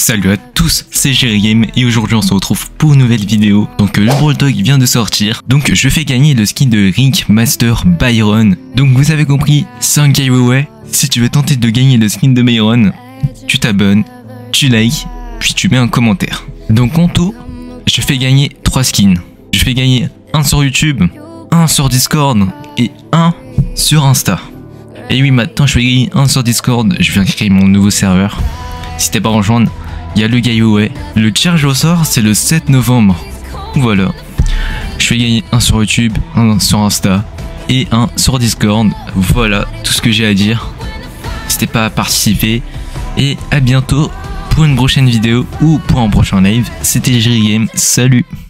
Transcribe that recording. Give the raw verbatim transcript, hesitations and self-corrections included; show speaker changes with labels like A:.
A: Salut à tous, c'est Jerry et aujourd'hui on se retrouve pour une nouvelle vidéo. Donc le Brawl Talk vient de sortir, donc je fais gagner le skin de Rick Master Byron. Donc vous avez compris, c'est un giveaway. Si tu veux tenter de gagner le skin de Byron, tu t'abonnes, tu likes, puis tu mets un commentaire. Donc en tout, je fais gagner trois skins. Je fais gagner un sur YouTube, un sur Discord et un sur Insta. Et oui, maintenant je fais gagner un sur Discord, je viens créer mon nouveau serveur. Si t'es pas rejoindre, il y a le giveaway. Le tirage au sort, c'est le sept novembre. Voilà. Je fais gagner un sur YouTube, un sur Insta et un sur Discord. Voilà tout ce que j'ai à dire. N'hésitez pas à participer. Et à bientôt pour une prochaine vidéo ou pour un prochain live. C'était Jerry Game. Salut!